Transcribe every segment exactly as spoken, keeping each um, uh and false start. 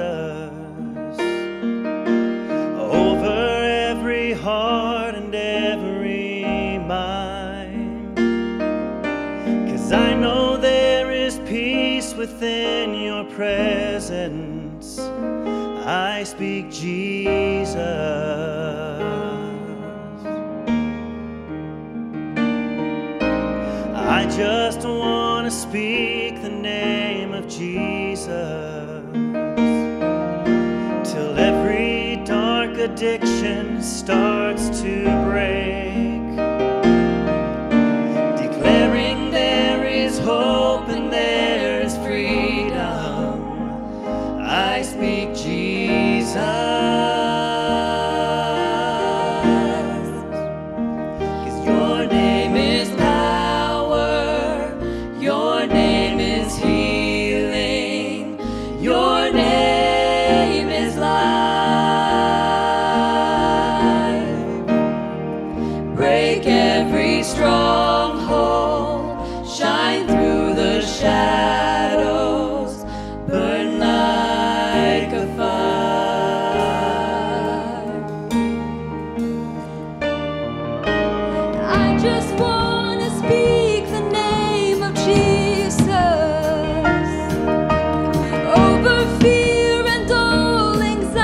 over every heart and every mind. 'Cause I know there is peace within your presence. I speak Jesus. I just want to speak the name of Jesus till every dark addiction starts to break, declaring there is hope and there is freedom. I speak Jesus. 'Cause your name is power, your name is healing, your name is life. Break every stronghold, shine through the shadows, burn like a fire. I just want to speak the name of Jesus over fear and all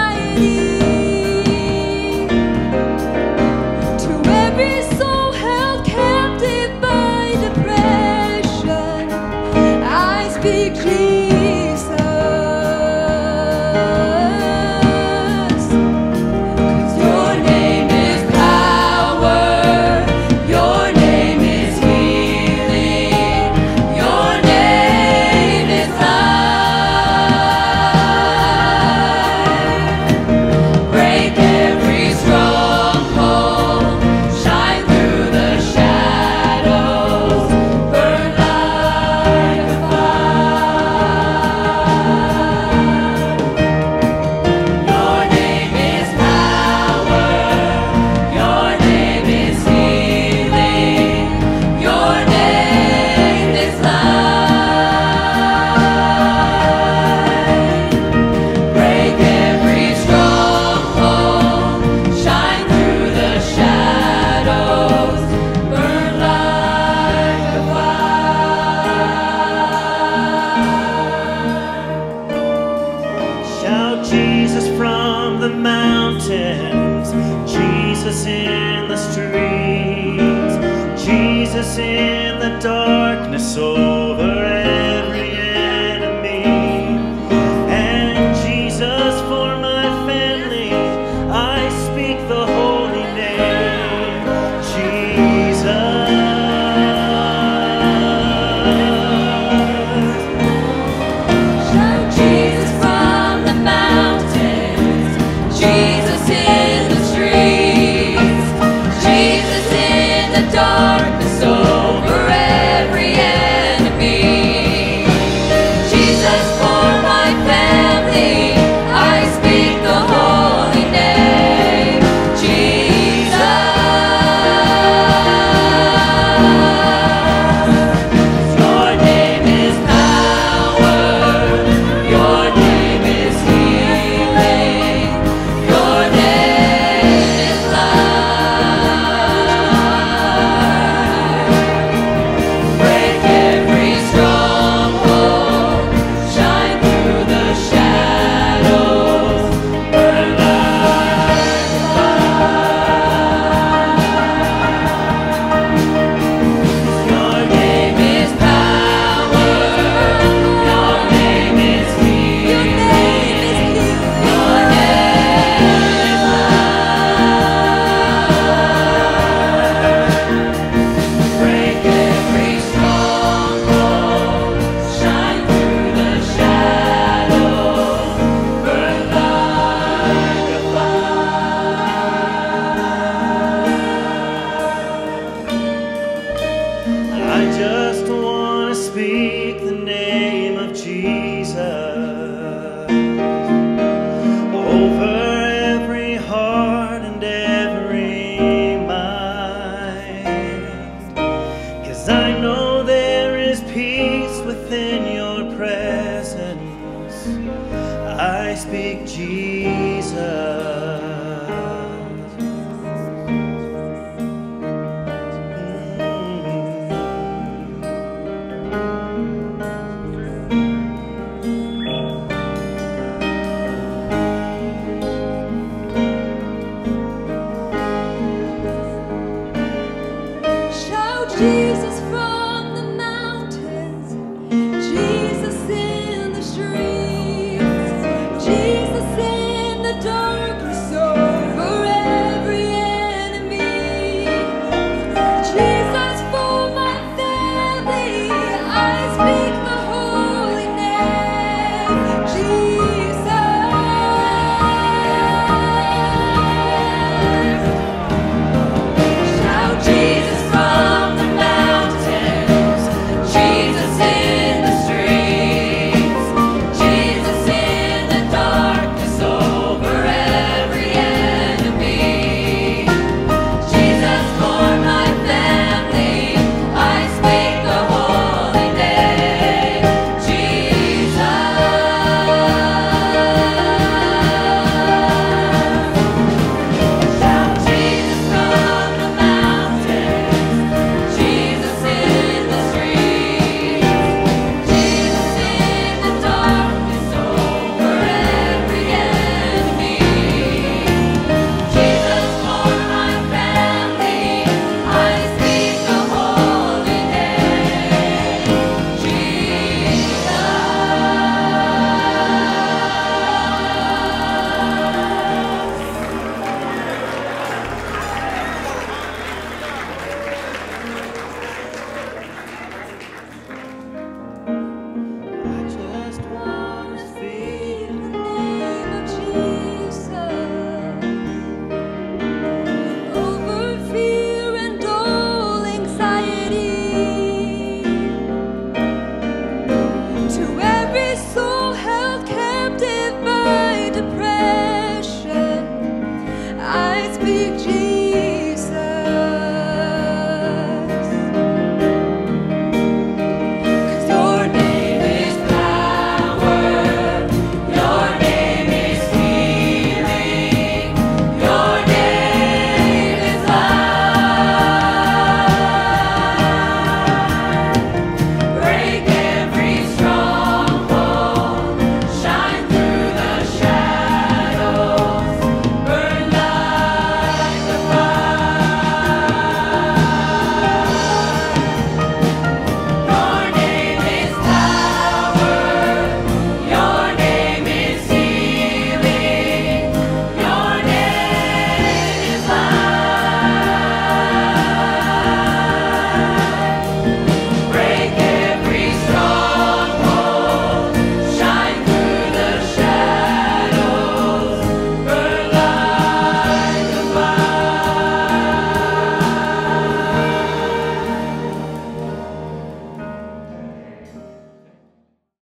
anxiety, to every soul held captive by depression. I speak Jesus. 'Cause your name is power, your name is healing, your name is life. Break every stronghold, shine through the shadows, burn like a fire. Your name is power, your name is healing, your name is life. Break every stronghold, shine through the shadows, burn like a fire. Shout Jesus from the mountains, Jesus in the streets, Jesus in the darkness over every enemy, and Jesus for my family. I speak the holy name, Jesus. Shout Jesus from the mountains, Jesus in the streets, Jesus in the darkness over I speak Jesus.